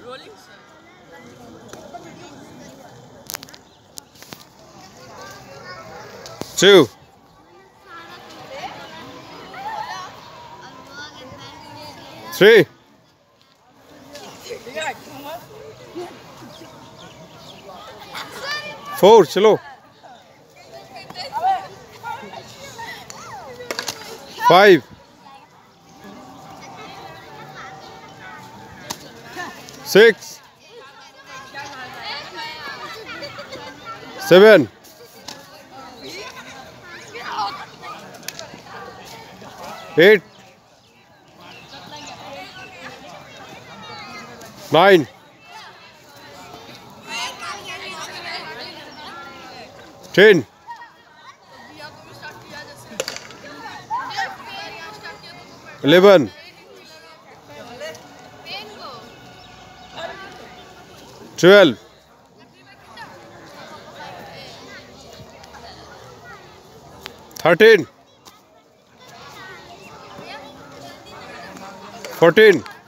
2 3 4 चलो 5 6 7 8 9 10 11 12 13 14